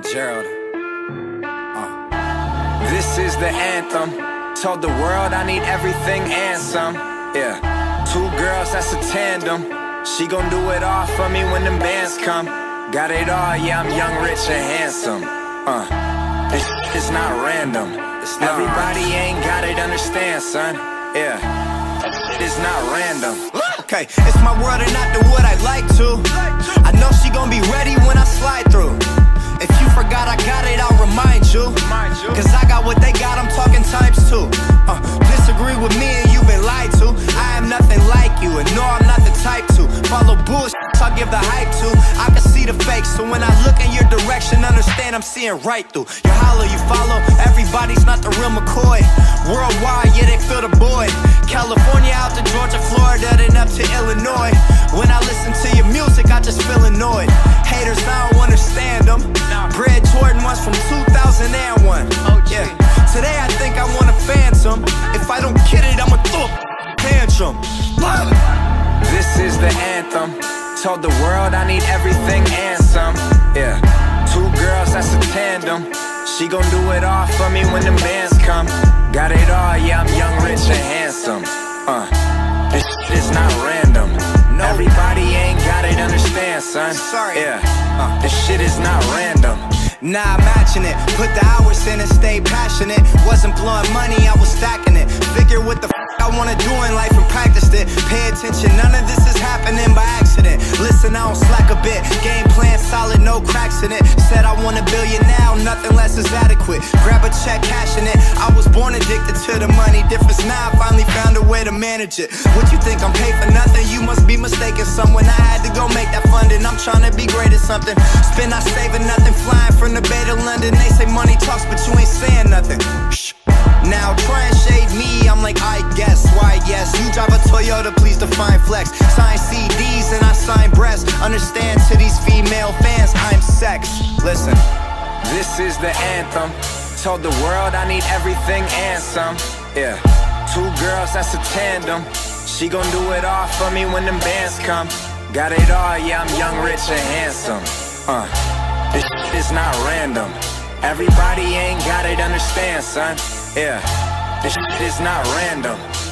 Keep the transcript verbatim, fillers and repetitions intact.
Gerald. Uh. This is the anthem. Told the world I need everything and some. Yeah. Two girls, that's a tandem. She gon' do it all for me when them bands come. Got it all, yeah, I'm young, rich, and handsome. Uh. This is not random. It's not Everybody right. ain't got it, understand, son. Yeah. It's not random. Okay, it's my world and I do what I like to. I know she gon' be ready when I slide through. If you forgot I got it, I'll remind you. Cause I got what they got, I'm talking times two. uh, Disagree with me and you've been lied to. I am nothing like you and no, I'm not the type to follow bullshit, I'll give the hype to. I can see the fakes, so when I look in your direction, understand I'm seeing right through. You holler, you follow, everybody's not the real McCoy. Worldwide, yeah, they feel the boy. California out to Georgia, Florida, then up to Illinois. When I listen to your music, I just feel annoyed. Haters, I don't understand them. Bred Jordan ones from two thousand one. Yeah. Today I think I want a phantom. If I don't get it, I'ma throw a tantrum. This is the anthem. Told the world I need everything and some. Yeah. Two girls, that's a tandem. She gon' do it all for me when them bands come. Got it all, yeah, I'm young, rich, and handsome. Uh, this shit is not random. No. Everybody ain't got it, understand, son. Sorry. Yeah. Uh, this shit is not random. Nah, matching it. Put the hours in and stay passionate. Wasn't blowing money, I was stacking it. Figure what the f I wanna do in life and practiced it. Pay attention, none of this is happening by accident. Listen, I don't slack a bit. Game plan solid, no cracks in it. Said I want a billion now, nothing less is adequate. Grab a check, cashing it. I was born addicted to the money. Difference now, I finally found a way to manage it. What you think, I'm paid for nothing? You must be mistaken. Someone I had to go make that funding. I'm trying to be great at something. Spend not saving nothing, flying from the Bay to London. They say money talks, but you ain't saying nothing. Shh. Now try and shade me, I'm like, I guess, why yes. You drive a Toyota, please define flex. Sign C Ds and I sign breasts. Understand to these female fans, I'm sex. Listen. This is the anthem. Told the world I need everything and some. Yeah. Two girls, that's a tandem. She gon' do it all for me when them bands come. Got it all, yeah, I'm young, rich, and handsome. Uh, this shit is not random. Everybody ain't got it, understand, son. Yeah, this shit is not random.